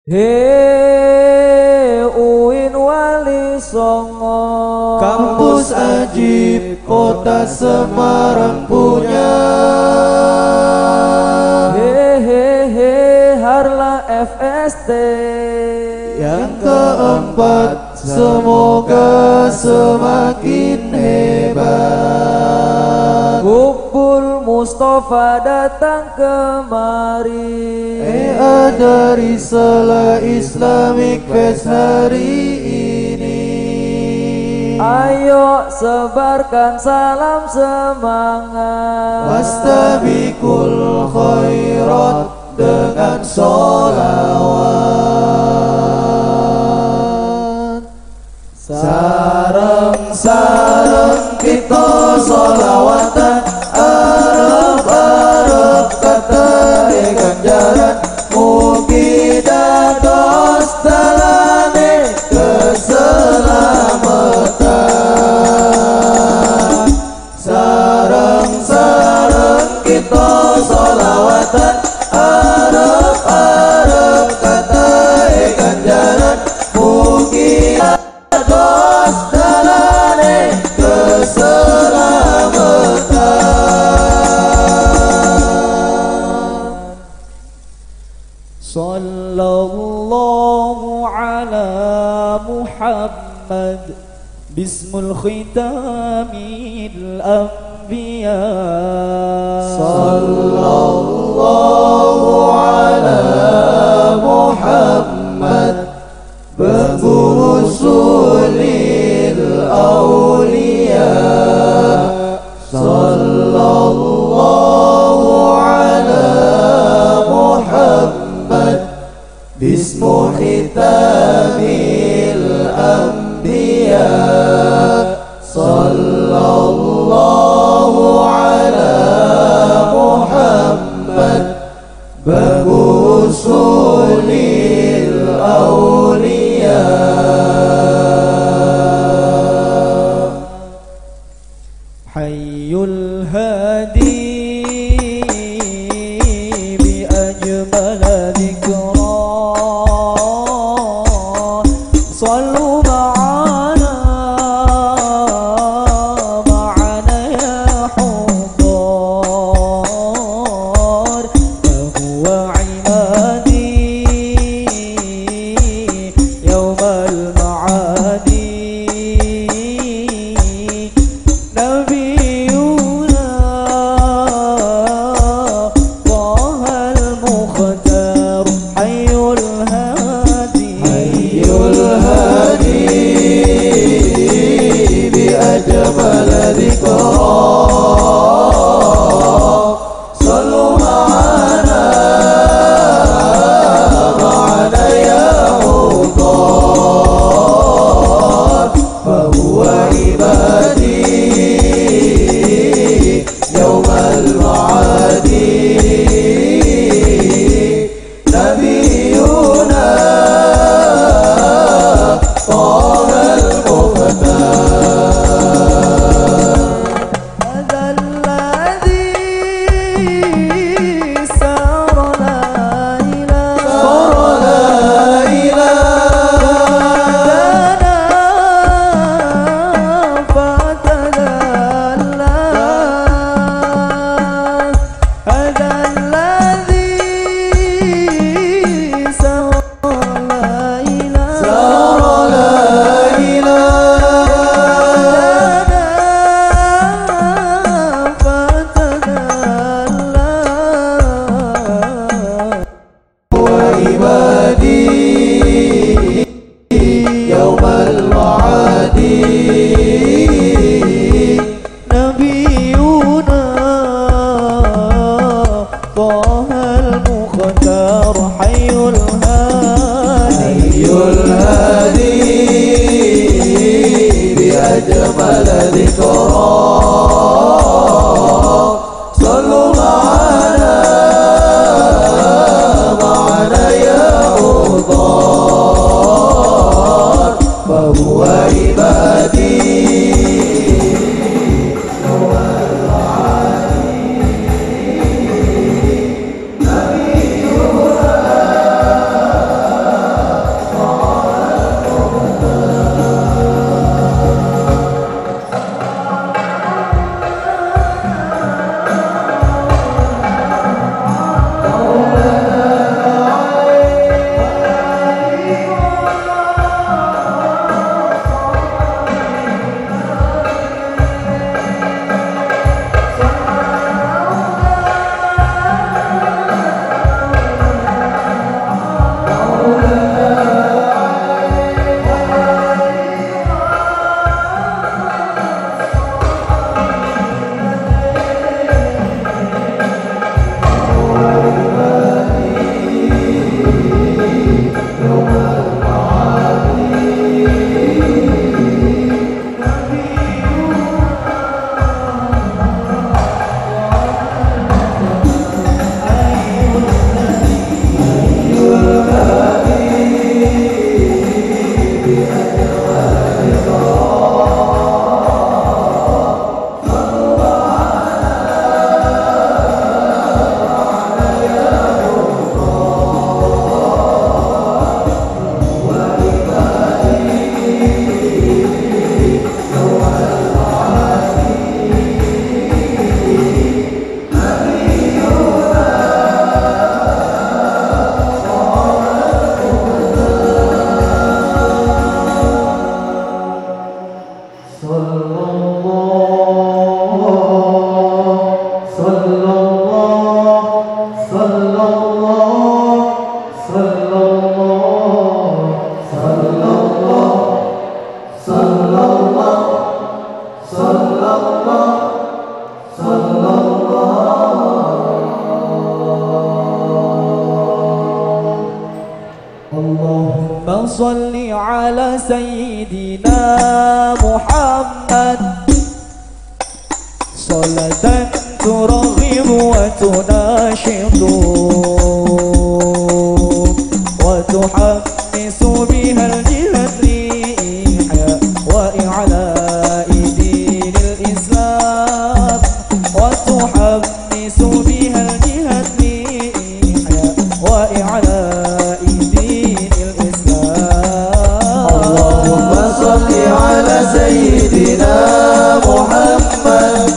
UIN Wali Songo, kampus ajib kota Semarang punya. Harla FST yang keempat, semoga semakin hebat. Gubul Mustafa datang kemari, dari Sela Islamic Fest hari ini. Ayo sebarkan salam semangat, Wastabiqul khairat dengan sholawat. Sareng-sareng kita sholawatan, arep-arep kata ganjaran, mugi dados dalane keselamatan. Sareng-sareng kita sholawatan, arep-arep kata ganjaran, mugi dados dalane keselamatan. Sallallahu ala Muhammad Bismul khitamil anbiya. Sallallahu ala Muhammad Berusulil awliya. Sallallahu ala Muhammad Bismu khitamil anbiya. Sallallahu ala Muhammad Berusulil awliya. Hayyul hadi bi ajmal dhikra, sallu ma'ana ya hudar, fahuwa imadi yawmal ma'adi. Nabiyuna Tahal Mukhtar, Hayyul اللهم صل على سيدنا محمد صلاة ترغب وتناشط وتحمس بها الجهاد لإحياء وإعلاء دين الإسلام وتحمس بها الجهاد لإحياء وإعلاء دين الإسلام. اللهم صل على سيدنا محمد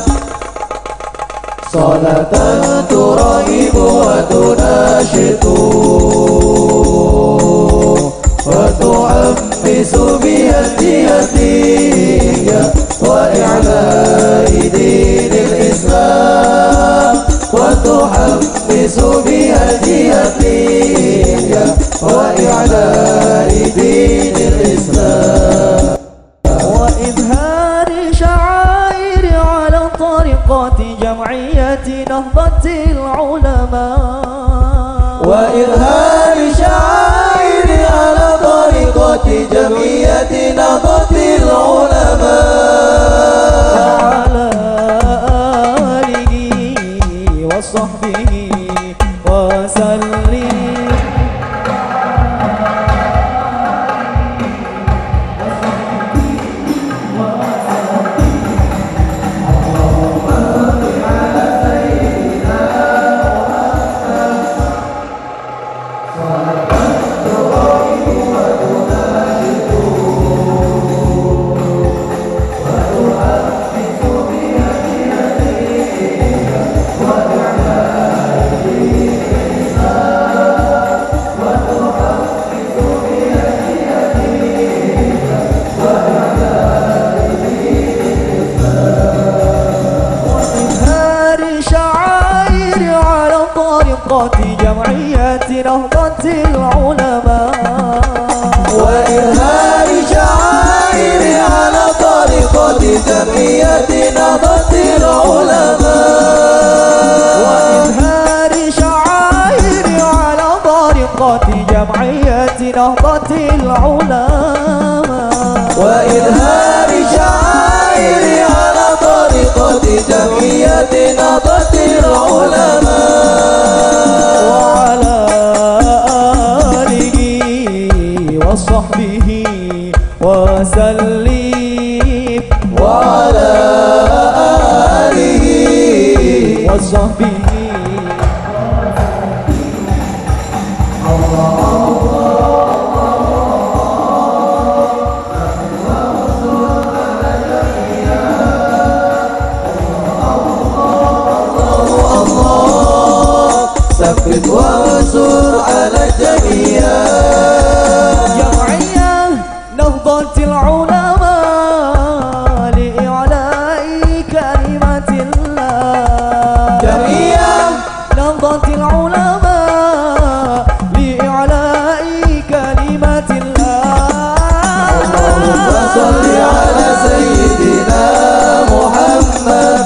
صلاة ترغب وتناشط وتحمس بها الجهادية وإعلاء دين الإسلام وتحمس بها الجهادية وإعلاء دين الإسلام وإظهار شعائر على طريقة جمعية نهضة العلماء وإظهار شعائر على طريقة جمعية نهضة العلماء وعلى آله وصحبه وسلم. جمعية نهضة العلماء وإظهار شعائر على طريقة جمعية نهضة العلماء وإظهار شعائر على طريقة جمعية نهضة العلماء وإظهار شعائر على طريقة جمعية نهضة العلماء وعلى آله وصحبه وسلم وعلى آله وصحبه. ثبت وانصر على الجميع جمعية نهضة العلماء لإعلاء كلمة الله جمعية نهضة العلماء لإعلاء كلمة الله. اللهم صل على سيدنا محمد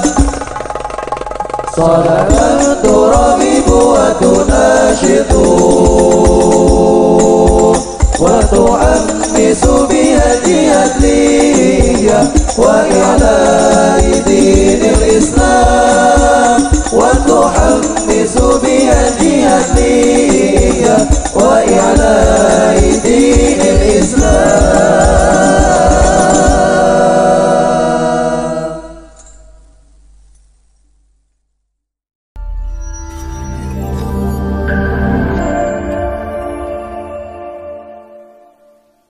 صلاة ترغب وتناشط وتحمس بها الجهادية وإعلاء دين الإسلام وتحمس بها الجهادية وإعلاء